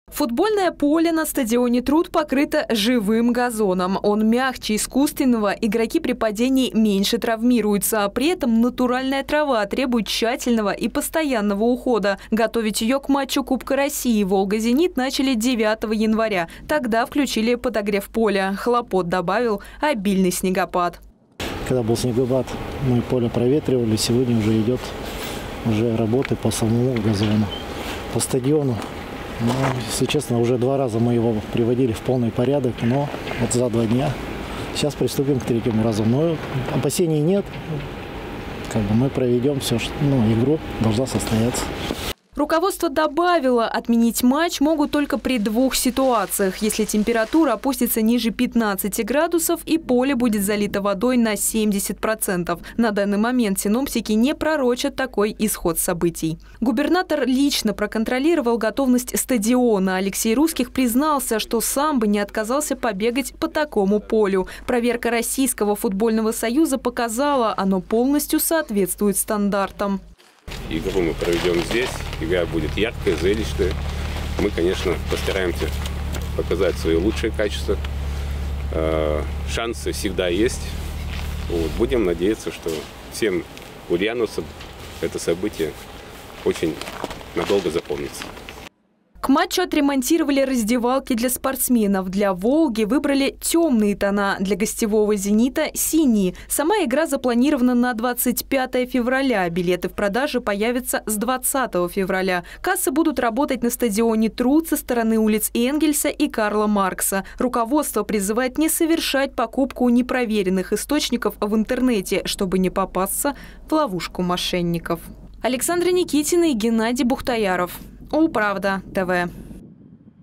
Футбольное поле на стадионе «Труд» покрыто живым газоном. Он мягче искусственного, игроки при падении меньше травмируются, а при этом натуральная трава требует тщательного и постоянного ухода. Готовить ее к матчу Кубка России «Волга-Зенит» начали 9 января. Тогда включили подогрев поля. Хлопот добавил обильный снегопад. Когда был снегопад, мы поле проветривали. Сегодня уже идет работы по самому газону, по стадиону. Ну, если честно, уже 2 раза мы его приводили в полный порядок, но вот за 2 дня. Сейчас приступим к 3-му разу. Но опасений нет. Мы проведем все, игру должна состояться. Руководство добавило, отменить матч могут только при 2 ситуациях. Если температура опустится ниже 15 градусов и поле будет залито водой на 70%. На данный момент синоптики не пророчат такой исход событий. Губернатор лично проконтролировал готовность стадиона. Алексей Русских признался, что сам бы не отказался побегать по такому полю. Проверка Российского футбольного союза показала, оно полностью соответствует стандартам. Игру мы проведем здесь, игра будет яркая, зрелищная. Мы, конечно, постараемся показать свои лучшие качества. Шансы всегда есть. Будем надеяться, что всем ульяновцам это событие очень надолго запомнится. К матчу отремонтировали раздевалки для спортсменов. Для «Волги» выбрали темные тона, для гостевого «Зенита» – синие. Сама игра запланирована на 25 февраля. Билеты в продаже появятся с 20 февраля. Кассы будут работать на стадионе «Труд» со стороны улиц Энгельса и Карла Маркса. Руководство призывает не совершать покупку непроверенных источников в интернете, чтобы не попасться в ловушку мошенников. Александра Никитина и Геннадий Бухтаяров. Улправда ТВ.